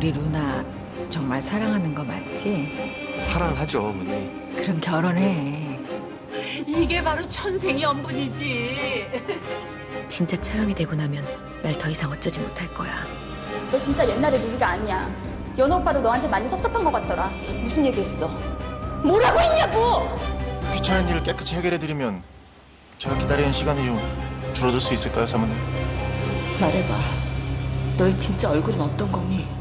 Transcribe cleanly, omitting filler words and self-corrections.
우리 루나 정말 사랑하는 거 맞지? 사랑하죠, 어머니. 그럼 결혼해. 이게 바로 천생연분이지. 진짜 처형이 되고 나면 날 더 이상 어쩌지 못할 거야. 너 진짜 옛날의 루비가 아니야. 연호 오빠도 너한테 많이 섭섭한 것 같더라. 무슨 얘기했어? 뭐라고 했냐고! 귀찮은 일을 깨끗이 해결해드리면 제가 기다리는 시간이 좀 줄어들 수 있을까요, 사모님? 말해봐. 너의 진짜 얼굴은 어떤 거니?